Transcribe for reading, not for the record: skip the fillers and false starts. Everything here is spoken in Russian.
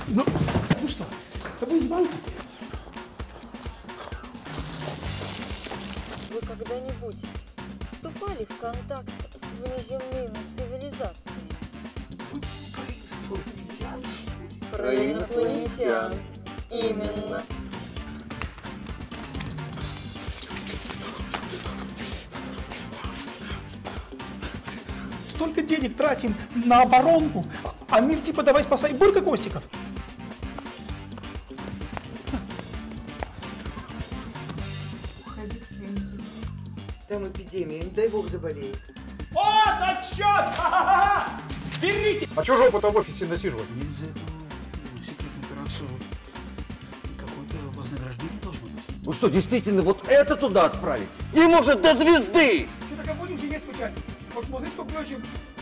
Ну что, вы из банка? Вы когда-нибудь вступали в контакт с внеземными цивилизациями? Про инопланетян. Именно. Столько денег тратим на оборонку, а мир типа давай спасай Борька Костиков. Уходи к своим друзьям. Там эпидемия, не дай бог заболеет. Вот отчет! Берите! А чего жопу-то в офисе насиживать? Нельзя эту секретную операцию. Какое-то вознаграждение должно быть. Вы что, действительно вот это туда отправить? И может до звезды! Что, так и будем сидеть скучать? Может, музычку включим?